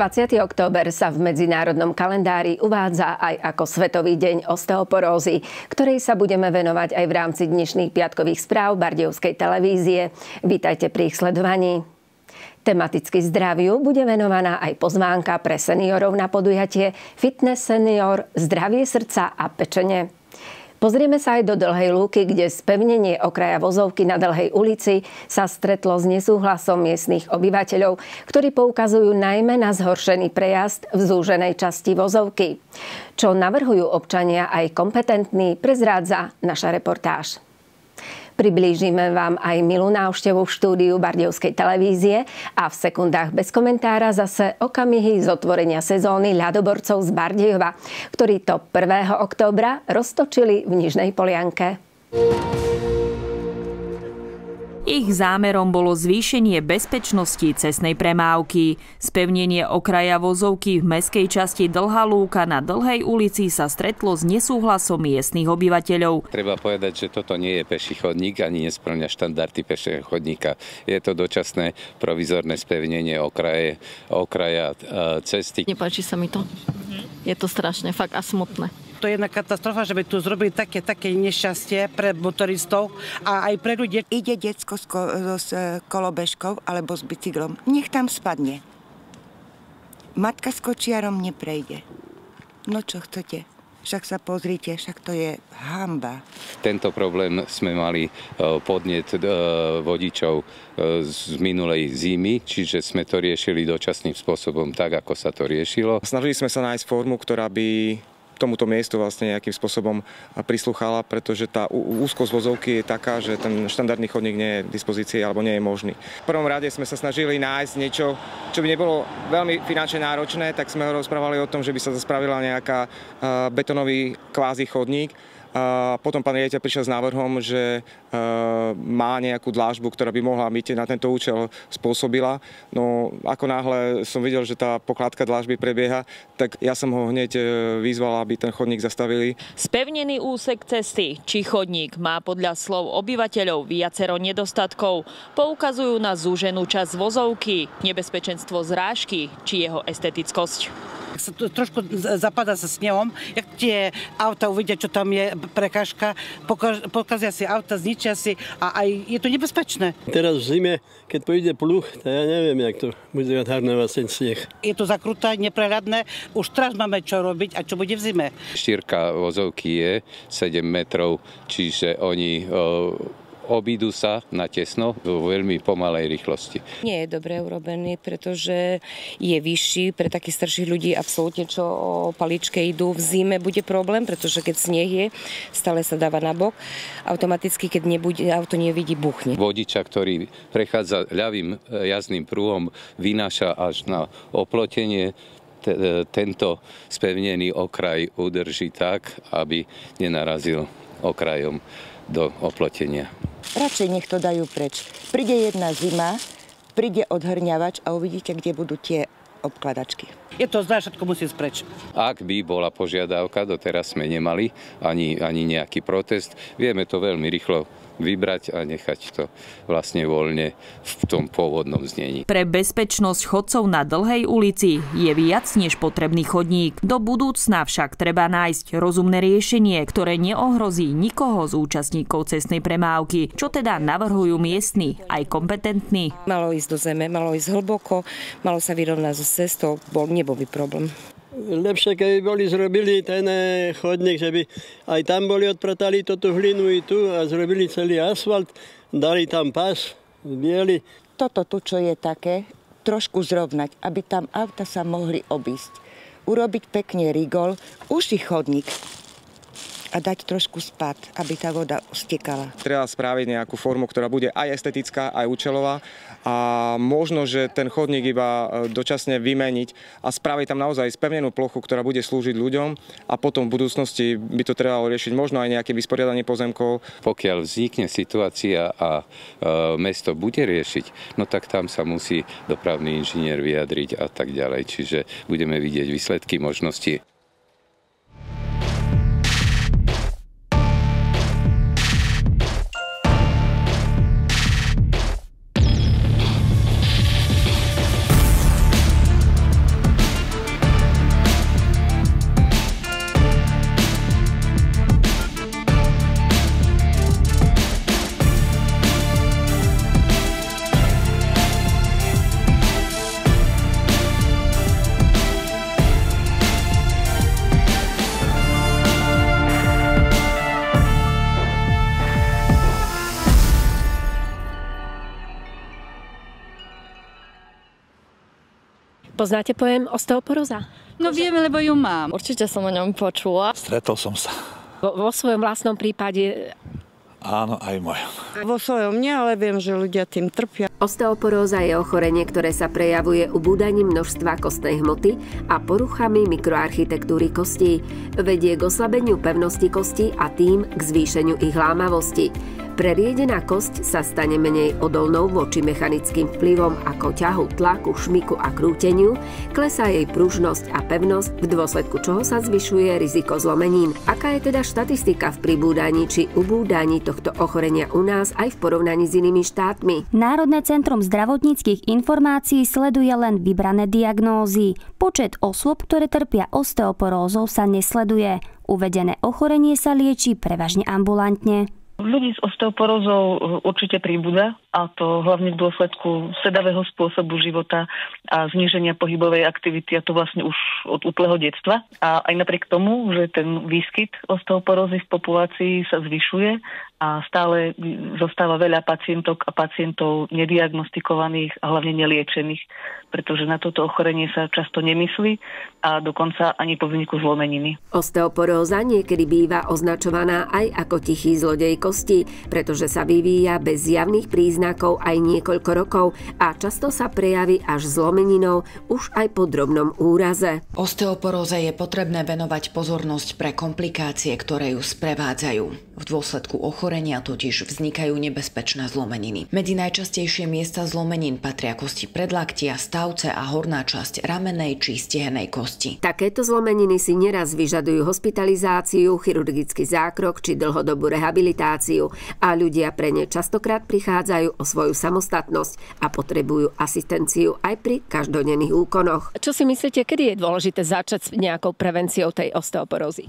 20. október sa v medzinárodnom kalendári uvádza aj ako Svetový deň osteoporózy, ktorej sa budeme venovať aj v rámci dnešných piatkových správ Bardejovskej televízie. Vítajte pri ich sledovaní. Tematicky zdraviu bude venovaná aj pozvánka pre seniorov na podujatie Fitness Senior, zdravie srdca a pečene. Pozrieme sa aj do Dlhej Lúky, kde spevnenie okraja vozovky na Dlhej ulici sa stretlo s nesúhlasom miestnych obyvateľov, ktorí poukazujú najmä na zhoršený prejazd v zúženej časti vozovky. Čo navrhujú občania aj kompetentní, prezrádza naša reportáž. Priblížime vám aj milú návštevu v štúdiu Bardejovskej televízie a v sekundách bez komentára zase okamihy z otvorenia sezóny ľadoborcov z Bardejova, ktorí to 1. októbra roztočili v Nižnej Polianke. Ich zámerom bolo zvýšenie bezpečnosti cestnej premávky. Spevnenie okraja vozovky v mestskej časti Dlhá Lúka na Dlhej ulici sa stretlo s nesúhlasom miestnych obyvateľov. Treba povedať, že toto nie je peší chodník ani nespĺňa štandardy pešieho chodníka. Je to dočasné provizorné spevnenie okraja cesty. Nepáči sa mi to. Je to strašné, fakt a smutné. To je jedna katastrofa, že by tu zrobili také nešťastie pre motoristov a aj pre ľudí. Ide decko s kolobežkou alebo s bicyklom, nech tam spadne. Matka s kočiarom neprejde. No čo chcete? Však sa pozrite, však to je hanba. Tento problém sme mali podnet vodičov z minulej zimy, čiže sme to riešili dočasným spôsobom tak, ako sa to riešilo. Snažili sme sa nájsť formu, ktorá by tomuto miestu vlastne nejakým spôsobom prislúchala, pretože tá úzkosť vozovky je taká, že ten štandardný chodník nie je v dispozícii alebo nie je možný. V prvom rade sme sa snažili nájsť niečo, čo by nebolo veľmi finančne náročné, tak sme rozprávali o tom, že by sa spravila nejaká betonový kvázi chodník. Potom pán riaditeľ prišiel s návrhom, že má nejakú dlážbu, ktorá by mohla byť na tento účel spôsobila. No ako náhle som videl, že tá pokládka dlážby prebieha, tak ja som ho hneď vyzval, aby ten chodník zastavili. Spevnený úsek cesty či chodník má podľa slov obyvateľov viacero nedostatkov. Poukazujú na zúženú časť vozovky, nebezpečenstvo zrážky či jeho estetickosť. Trošku zapadá sa snehom, jak tie auta uvidia, čo tam je prekážka, pokazia si auta, zničia si a aj je to nebezpečné. Teraz v zime, keď pôjde pluh, to ja neviem, jak to bude odharnovať ten sneh. Je to zakruté, neprehľadné, už teraz máme čo robiť a čo bude v zime. Šírka vozovky je 7 metrov, čiže oni obídu sa na tesno vo veľmi pomalej rýchlosti. Nie je dobre urobený, pretože je vyšší pre takých starších ľudí absolútne, čo o paličke idú. V zime bude problém, pretože keď sneh je, stále sa dáva na bok. Automaticky, keď auto nevidí, buchne. Vodiča, ktorý prechádza ľavým jazdným prúhom, vynáša až na oplotenie. Tento spevnený okraj udrží tak, aby nenarazil okrajom do oplotenia. Radšej nech to dajú preč. Príde jedna zima, príde odhrňavač a uvidíte, kde budú tie obkladačky. Je to zlé, všetko musí ísť preč. Ak by bola požiadavka, doteraz sme nemali ani nejaký protest, vieme to veľmi rýchlo vybrať a nechať to vlastne voľne v tom pôvodnom znení. Pre bezpečnosť chodcov na Dlhej ulici je viac než potrebný chodník. Do budúcna však treba nájsť rozumné riešenie, ktoré neohrozí nikoho z účastníkov cestnej premávky. Čo teda navrhujú miestni, aj kompetentní? Malo ísť do zeme, malo ísť hlboko, malo sa vyrovnať so cestou, nebol by problém. Lepšie, keby zrobili ten chodník, že by aj tam boli odpratali toto hlinu i tu a zrobili celý asfalt, dali tam pás biely. Toto tu, čo je také, trošku zrovnať, aby tam auta sa mohli obísť. Urobiť pekne rigol, uši chodník a dať trošku spad, aby tá voda stekala. Treba spraviť nejakú formu, ktorá bude aj estetická, aj účelová a možno, že ten chodník iba dočasne vymeniť a spraviť tam naozaj spevnenú plochu, ktorá bude slúžiť ľuďom a potom v budúcnosti by to trebalo riešiť možno aj nejaké vysporiadanie pozemkov. Pokiaľ vznikne situácia a mesto bude riešiť, no tak tam sa musí dopravný inžinier vyjadriť a tak ďalej. Čiže budeme vidieť výsledky možností. Poznáte pojem osteoporóza? No vieme, lebo ju mám. Určite som o ňom počula. Stretol som sa. Vo svojom vlastnom prípade? Áno, aj môj. Vo svojom nie, ale viem, že ľudia tým trpia. Osteoporóza je ochorenie, ktoré sa prejavuje ubúdaním množstva kostnej hmoty a poruchami mikroarchitektúry kostí. Vedie k oslabeniu pevnosti kostí a tým k zvýšeniu ich lámavosti. Preriedená kosť sa stane menej odolnou voči mechanickým vplyvom ako ťahu, tlaku, šmiku a krúteniu, klesá jej pružnosť a pevnosť, v dôsledku čoho sa zvyšuje riziko zlomenín. Aká je teda štatistika v pribúdaní či ubúdaní tohto ochorenia u nás aj v porovnaní s inými štátmi? Národné centrum zdravotníckych informácií sleduje len vybrané diagnózy. Počet osôb, ktoré trpia osteoporózou, sa nesleduje. Uvedené ochorenie sa lieči prevažne ambulantne. Ľudí s osteoporózou určite pribúda, a to hlavne v dôsledku sedavého spôsobu života a zníženia pohybovej aktivity, a to vlastne už od útleho detstva. A aj napriek tomu, že ten výskyt osteoporózy v populácii sa zvyšuje a stále zostáva veľa pacientok a pacientov nediagnostikovaných a hlavne neliečených, pretože na toto ochorenie sa často nemyslí a dokonca ani po vzniku zlomeniny. Osteoporóza niekedy býva označovaná aj ako tichý zlodej kosti, pretože sa vyvíja bez zjavných príznakov aj niekoľko rokov a často sa prejaví až zlomeninou už aj po drobnom úraze. Osteoporóze je potrebné venovať pozornosť pre komplikácie, ktoré ju sprevádzajú. V dôsledku ochorenia totiž vznikajú nebezpečné zlomeniny. Medzi najčastejšie miesta zlomenín patria kosti predlaktia, stavce a horná časť ramenej či stehennej kosti. Takéto zlomeniny si neraz vyžadujú hospitalizáciu, chirurgický zákrok či dlhodobú rehabilitáciu a ľudia pre ne častokrát prichádzajú o svoju samostatnosť a potrebujú asistenciu aj pri každodenných úkonoch. Čo si myslíte, kedy je dôležité začať s nejakou prevenciou tej osteoporózy?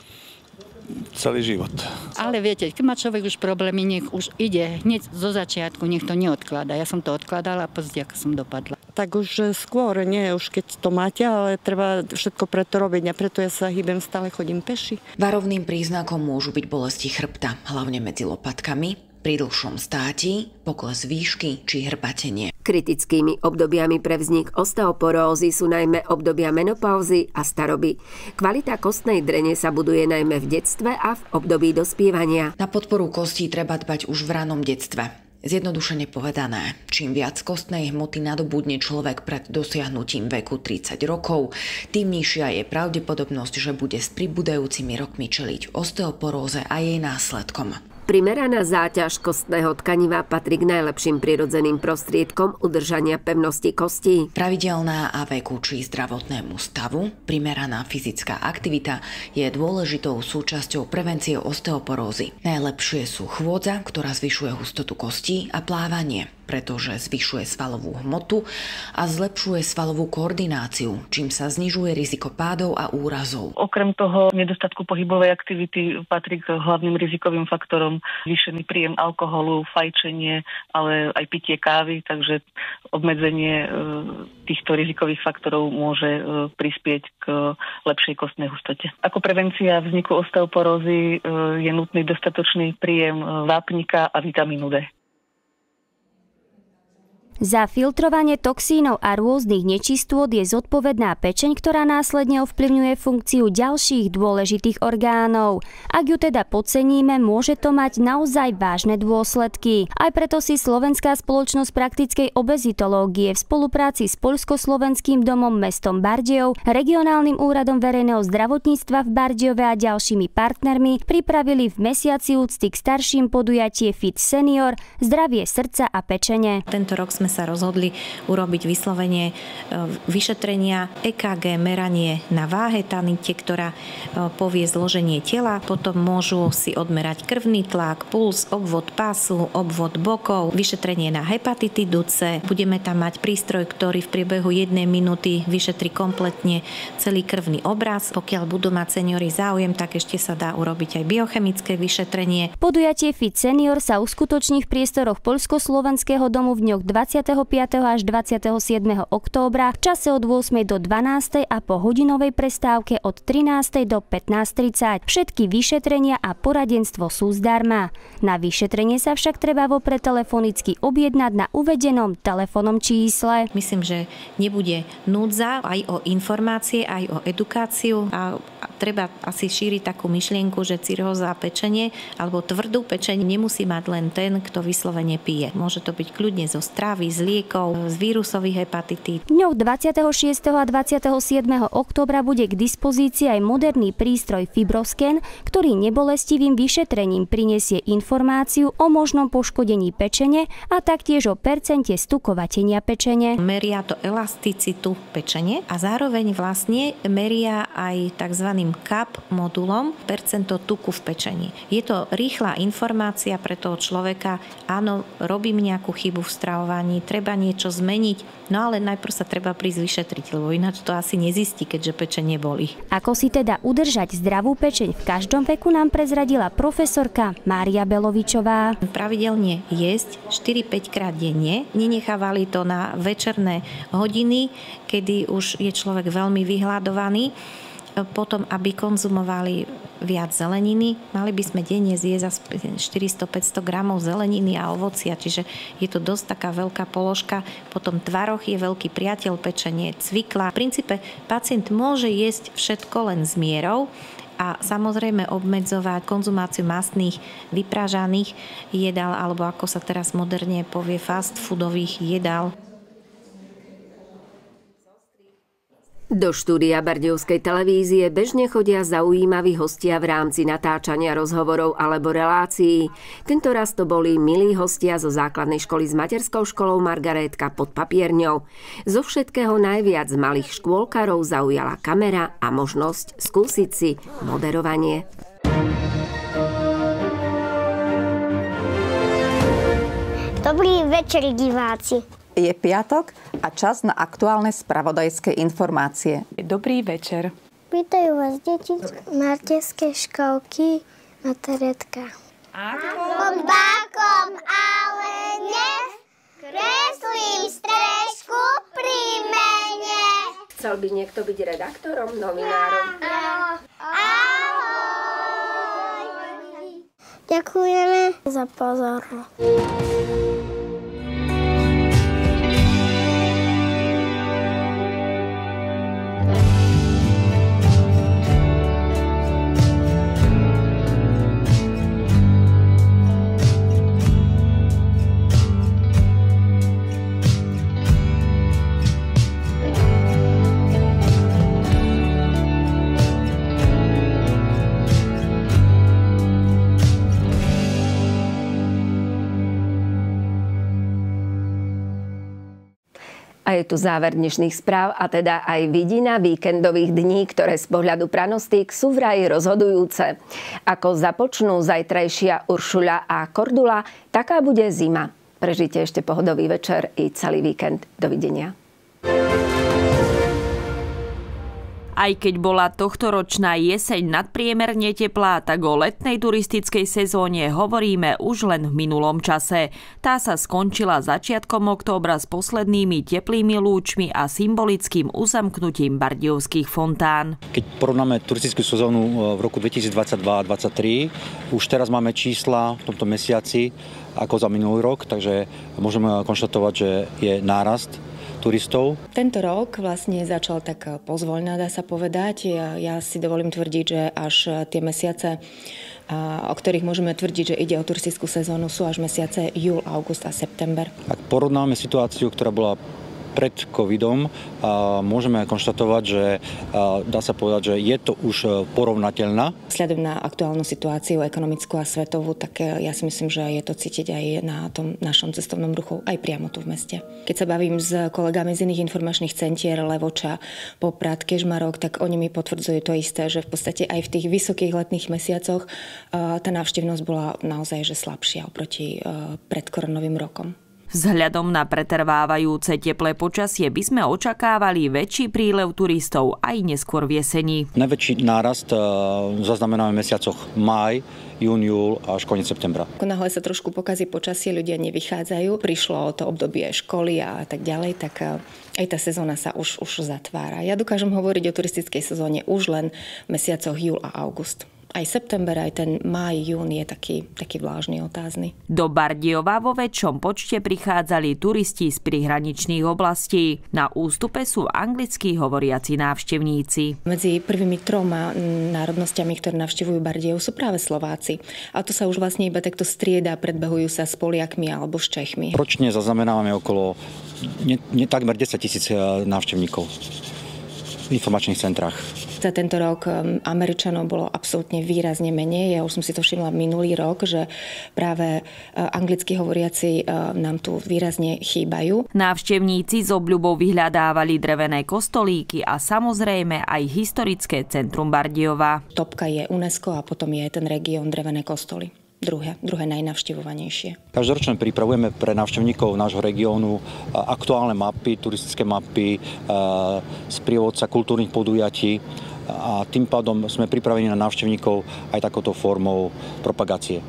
Celý život. Ale viete, keď má človek už problémy, nech už ide hneď zo začiatku, nech to neodkladá. Ja som to odkladala a pozrite, ako som dopadla. Tak už skôr, nie už keď to máte, ale treba všetko preto robiť a preto ja sa hýbem, stále chodím peši. Varovným príznakom môžu byť bolesti chrbta, hlavne medzi lopatkami, pri dlhšom státi, pokles výšky či hrbatenie. Kritickými obdobiami pre vznik osteoporózy sú najmä obdobia menopauzy a staroby. Kvalita kostnej drene sa buduje najmä v detstve a v období dospievania. Na podporu kostí treba dbať už v ranom detstve. Zjednodušene povedané, čím viac kostnej hmoty nadobudne človek pred dosiahnutím veku 30 rokov, tým nižšia je pravdepodobnosť, že bude s pribúdajúcimi rokmi čeliť osteoporóze a jej následkom. Primeraná záťaž kostného tkaniva patrí k najlepším prirodzeným prostriedkom udržania pevnosti kostí. Pravidelná a veku či zdravotnému stavu primeraná fyzická aktivita je dôležitou súčasťou prevencie osteoporózy. Najlepšie sú chôdza, ktorá zvyšuje hustotu kostí, a plávanie, pretože zvyšuje svalovú hmotu a zlepšuje svalovú koordináciu, čím sa znižuje riziko pádov a úrazov. Okrem toho nedostatku pohybovej aktivity patrí k hlavným rizikovým faktorom zvýšený príjem alkoholu, fajčenie, ale aj pitie kávy, takže obmedzenie týchto rizikových faktorov môže prispieť k lepšej kostnej hustote. Ako prevencia vzniku osteoporózy je nutný dostatočný príjem vápnika a vitamínu D. Za filtrovanie toxínov a rôznych nečistôt je zodpovedná pečeň, ktorá následne ovplyvňuje funkciu ďalších dôležitých orgánov. Ak ju teda podceníme, môže to mať naozaj vážne dôsledky. Aj preto si Slovenská spoločnosť praktickej obezitológie v spolupráci s Poľsko-slovenským domom mestom Bardejov, regionálnym úradom verejného zdravotníctva v Bardejove a ďalšími partnermi pripravili v mesiaci úcty k starším podujatie Fit Senior – zdravie srdca a pečene. Tento rok sme sa rozhodli urobiť vyslovene vyšetrenia EKG, meranie na váhe tanite, ktorá povie zloženie tela. Potom môžu si odmerať krvný tlak, puls, obvod pásu, obvod bokov, vyšetrenie na hepatitidu C. Budeme tam mať prístroj, ktorý v priebehu 1 minúty vyšetrí kompletne celý krvný obraz. Pokiaľ budú mať seniori záujem, tak ešte sa dá urobiť aj biochemické vyšetrenie. Podujatie Fit Senior sa uskutoční v priestoroch Poľsko-slovenského domu v dňoch 20. 25. až 27. októbra v čase od 8. do 12. a po hodinovej prestávke od 13. do 15:30. Všetky vyšetrenia a poradenstvo sú zdarma. Na vyšetrenie sa však treba vopred telefonicky objednať na uvedenom telefónnom čísle. Myslím, že nebude núdza aj o informácie, aj o edukáciu a treba asi šíriť takú myšlienku, že cirhóza pečene alebo tvrdú pečeň nemusí mať len ten, kto vyslovene pije. Môže to byť kľudne zo stravy, z liekov, z vírusových hepatitíd. Dňou 26. a 27. októbra bude k dispozícii aj moderný prístroj Fibroscan, ktorý nebolestivým vyšetrením prinesie informáciu o možnom poškodení pečene a taktiež o percente stukovatenia pečene. Meria to elasticitu pečene a zároveň vlastne meria aj tzv. CAP modulom percento tuku v pečení. Je to rýchla informácia pre toho človeka, áno, robím nejakú chybu v stravovaní, treba niečo zmeniť, no ale najprv sa treba prísť vyšetriť, lebo ináč to asi nezistí, keďže pečenie bolí. Ako si teda udržať zdravú pečeň v každom veku, nám prezradila profesorka Mária Belovičová. Pravidelne jesť 4-5 krát denne, nenechávali to na večerné hodiny, kedy už je človek veľmi vyhľadovaný. Potom, aby konzumovali viac zeleniny, mali by sme denne zjesť 400-500 gramov zeleniny a ovocia, čiže je to dosť taká veľká položka. Potom tvaroh je veľký priateľ pečenie, cvikla. V princípe pacient môže jesť všetko len s mierou a samozrejme obmedzovať konzumáciu mastných, vypražaných jedál, alebo ako sa teraz moderne povie, fast foodových jedál. Do štúdia Bardejovskej televízie bežne chodia zaujímaví hostia v rámci natáčania rozhovorov alebo relácií. Tento raz to boli milí hostia zo základnej školy s materskou školou Margarétka pod Papierňou. Zo všetkého najviac malých škôlkarov zaujala kamera a možnosť skúsiť si moderovanie. Dobrý večer, diváci. Je piatok a čas na aktuálne spravodajské informácie. Dobrý večer. Vítajú vás deti z materskej školky Margarétka. Pod bákom, ale dnes kreslím strešku pri mene. Chcel by niekto byť redaktorom, novinárom? Ahoj. Ďakujeme za pozornosť. A je tu záver dnešných správ a teda aj vidina víkendových dní, ktoré z pohľadu pranostík sú vraj rozhodujúce. Ako započnú zajtrajšia Uršuľa a Kordula, taká bude zima. Prežite ešte pohodový večer i celý víkend. Dovidenia. Aj keď bola tohtoročná jeseň nadpriemerne teplá, tak o letnej turistickej sezóne hovoríme už len v minulom čase. Tá sa skončila začiatkom októbra s poslednými teplými lúčmi a symbolickým uzamknutím Bardejovských fontán. Keď porovnáme turistickú sezónu v roku 2022-2023, už teraz máme čísla v tomto mesiaci ako za minulý rok, takže môžeme konštatovať, že je nárast turistov. Tento rok vlastne začal tak pozvoľna, dá sa povedať. Ja si dovolím tvrdiť, že až tie mesiace, o ktorých môžeme tvrdiť, že ide o turistickú sezónu, sú až mesiace júl, august a september. Ak porovnáme situáciu, ktorá bola pred covidom, môžeme konštatovať, že dá sa povedať, že je to už porovnateľná. Vzhľadom na aktuálnu situáciu ekonomickú a svetovú, tak ja si myslím, že je to cítiť aj na tom našom cestovnom ruchu, aj priamo tu v meste. Keď sa bavím s kolegami z iných informačných centier, Levoča, Poprad, Kežmarok, tak oni mi potvrdzujú to isté, že v podstate aj v tých vysokých letných mesiacoch tá návštevnosť bola naozaj že slabšia oproti predkoronovým rokom. Vzhľadom na pretrvávajúce teplé počasie by sme očakávali väčší prílev turistov aj neskôr v jeseni. Najväčší nárast zaznamenáme v mesiacoch máj, jún, júl až koniec septembra. Ako náhle sa trošku pokazí počasie, ľudia nevychádzajú, prišlo to obdobie školy a tak ďalej, tak aj tá sezóna sa už zatvára. Ja dokážem hovoriť o turistickej sezóne už len v mesiacoch júl a august. Aj september, aj ten máj, jún je taký vlážny, otázny. Do Bardejova vo väčšom počte prichádzali turisti z prihraničných oblastí. Na ústupe sú anglicky hovoriaci návštevníci. Medzi prvými 3 národnosťami, ktoré navštevujú Bardejov, sú práve Slováci. A to sa už vlastne iba takto strieda, predbehujú sa s Poliakmi alebo s Čechmi. Ročne zaznamenávame okolo takmer 10 000 návštevníkov v informačných centrách. Za tento rok Američanov bolo absolútne výrazne menej. Ja už som si to všimla minulý rok, že práve anglicky hovoriaci nám tu výrazne chýbajú. Návštevníci s obľubou vyhľadávali drevené kostolíky a samozrejme aj historické centrum Bardejova. Topka je UNESCO a potom je ten región drevené kostoly. Druhé najnavštevovanejšie. Každoročne pripravujeme pre návštevníkov nášho regiónu aktuálne mapy, turistické mapy, sprievodca kultúrnych podujatí a tým pádom sme pripravení na návštevníkov aj takouto formou propagácie.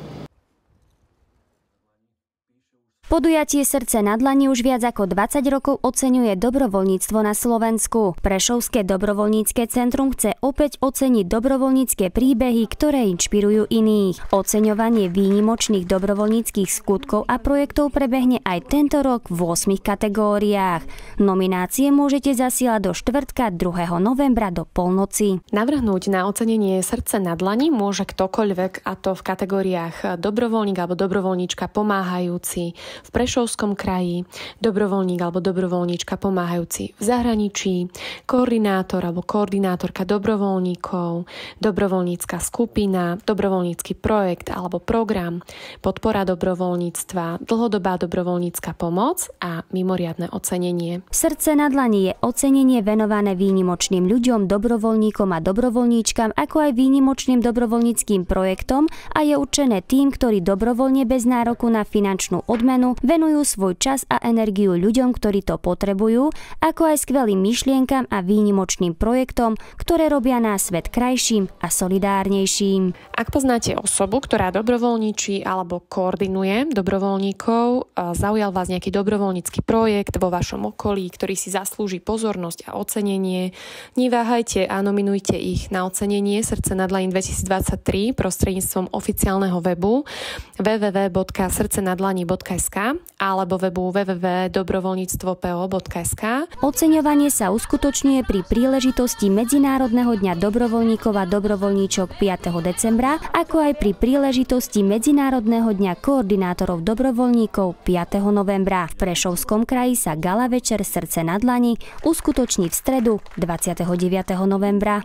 Podujatie Srdce na dlani už viac ako 20 rokov oceňuje dobrovoľníctvo na Slovensku. Prešovské dobrovoľnícke centrum chce opäť oceniť dobrovoľnícke príbehy, ktoré inšpirujú iných. Oceňovanie výnimočných dobrovoľníckych skutkov a projektov prebehne aj tento rok v 8 kategóriách. Nominácie môžete zasielať do štvrtka 2. novembra do polnoci. Navrhnúť na ocenenie Srdce na dlani môže ktokoľvek, a to v kategóriách dobrovoľník alebo dobrovoľníčka pomáhajúci v Prešovskom kraji, dobrovoľník alebo dobrovoľníčka pomáhajúci v zahraničí, koordinátor alebo koordinátorka dobrovoľníkov, dobrovoľnícka skupina, dobrovoľnícky projekt alebo program, podpora dobrovoľníctva, dlhodobá dobrovoľnícka pomoc a mimoriadne ocenenie. Srdce na dlani je ocenenie venované výnimočným ľuďom, dobrovoľníkom a dobrovoľníčkam, ako aj výnimočným dobrovoľníckym projektom a je určené tým, ktorí dobrovoľne bez nároku na finančnú odmenu venujú svoj čas a energiu ľuďom, ktorí to potrebujú, ako aj skvelým myšlienkam a výnimočným projektom, ktoré robia náš svet krajším a solidárnejším. Ak poznáte osobu, ktorá dobrovoľníči alebo koordinuje dobrovoľníkov, zaujal vás nejaký dobrovoľnícky projekt vo vašom okolí, ktorý si zaslúži pozornosť a ocenenie, neváhajte a nominujte ich na ocenenie Srdce na dlani 2023 prostredníctvom oficiálneho webu www.srdcenadlani.sk alebo webu www.dobrovoľníctvo.po.sk. Oceňovanie sa uskutočňuje pri príležitosti Medzinárodného dňa dobrovoľníkov a dobrovoľníčok 5. decembra, ako aj pri príležitosti Medzinárodného dňa koordinátorov dobrovoľníkov 5. novembra. V Prešovskom kraji sa gala večer Srdce na dlani uskutoční v stredu 29. novembra.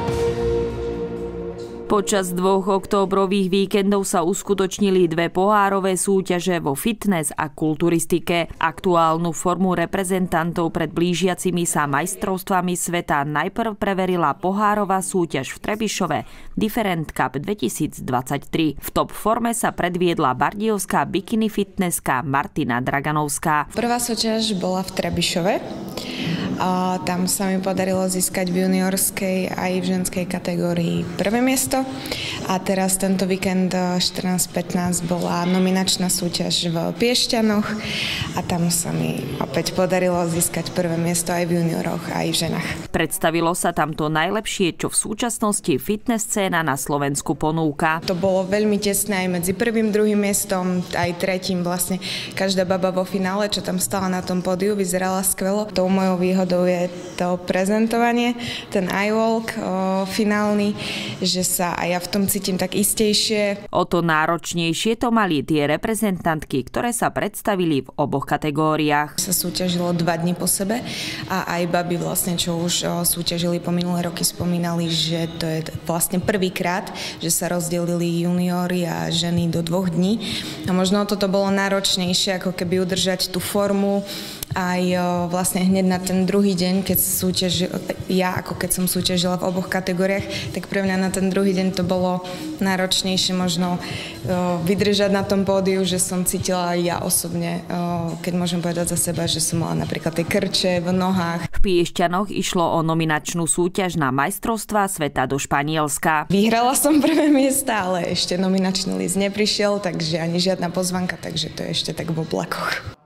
Počas 2 októbrových víkendov sa uskutočnili 2 pohárové súťaže vo fitness a kulturistike. Aktuálnu formu reprezentantov pred blížiacimi sa majstrovstvami sveta najprv preverila pohárová súťaž v Trebišove Different Cup 2023. V top forme sa predviedla bardejovská bikini fitnesska Martina Draganovská. Prvá súťaž bola v Trebišove. A tam sa mi podarilo získať v juniorskej aj v ženskej kategórii prvé miesto. A teraz tento víkend 14-15 bola nominačná súťaž v Piešťanoch a tam sa mi opäť podarilo získať prvé miesto aj v junioroch, aj v ženách. Predstavilo sa tam to najlepšie, čo v súčasnosti fitness scéna na Slovensku ponúka. To bolo veľmi tesné aj medzi prvým, druhým miestom, aj tretím. Vlastne každá baba vo finále, čo tam stala na tom pódiu, vyzerala skvelo. Tou mojou výhodou je to prezentovanie, ten eye-walk finálny, že sa aj ja v tom cítim tak istejšie. O to náročnejšie to mali tie reprezentantky, ktoré sa predstavili v oboch kategóriách. Sa súťažilo 2 dni po sebe a aj baby vlastne, čo už súťažili po minulé roky, spomínali, že to je vlastne prvýkrát, že sa rozdelili juniori a ženy do 2 dní. A možno toto bolo náročnejšie, ako keby udržať tú formu aj vlastne hneď na ten druhý deň, keď keď som súťažila v oboch kategóriách, tak pre mňa na ten druhý deň to bolo náročnejšie možno vydržať na tom pódiu, že som cítila aj ja osobne, keď môžem povedať za seba, že som mala napríklad tie krče v nohách. V Piešťanoch išlo o nominačnú súťaž na majstrovstvá sveta do Španielska. Vyhrala som prvé miesta, ale ešte nominačný list neprišiel, takže ani žiadna pozvanka, takže to je ešte tak v oblakoch.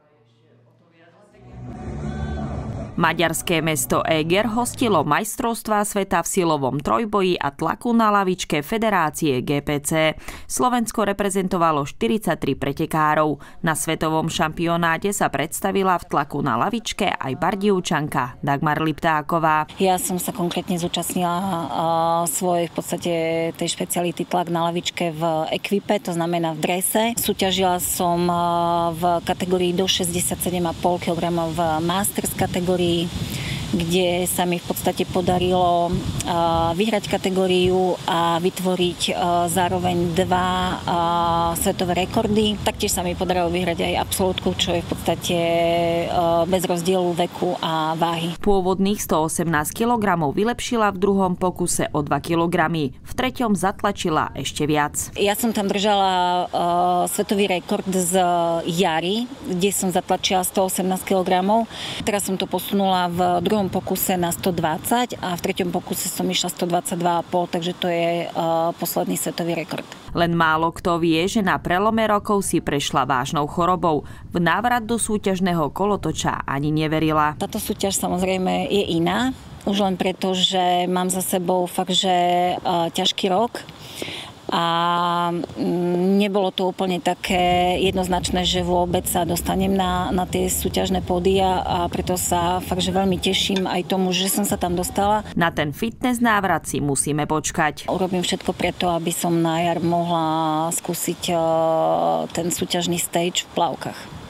Maďarské mesto Eger hostilo majstrovstvá sveta v silovom trojboji a tlaku na lavičke Federácie GPC. Slovensko reprezentovalo 43 pretekárov. Na svetovom šampionáte sa predstavila v tlaku na lavičke aj Bardivčanka Dagmar Liptáková. Ja som sa konkrétne zúčastnila svojej v podstate tej špeciality tlak na lavičke v ekvipe, to znamená v drese. Súťažila som v kategórii do 67,5 kg v Masters kategórii, kde sa mi v podstate podarilo vyhrať kategóriu a vytvoriť zároveň 2 svetové rekordy. Taktiež sa mi podarilo vyhrať aj absolútku, čo je v podstate bez rozdielu veku a váhy. Pôvodných 118 kg vylepšila v druhom pokuse o 2 kg. V treťom zatlačila ešte viac. Ja som tam držala svetový rekord z jary, kde som zatlačila 118 kg. Teraz som to posunula v druhom pokuse na 120 a v treťom pokuse som išla 122,5, takže to je posledný svetový rekord. Len málo kto vie, že na prelome rokov si prešla vážnou chorobou. V návrat do súťažného kolotoča ani neverila. Táto súťaž samozrejme je iná, už len preto, že mám za sebou fakt, že ťažký rok. A nebolo to úplne také jednoznačné, že vôbec sa dostanem na tie súťažné pódia a preto sa fakt, že veľmi teším aj tomu, že som sa tam dostala. Na ten fitness návrat si musíme počkať. Urobím všetko preto, aby som na jar mohla skúsiť ten súťažný stage v plavkách.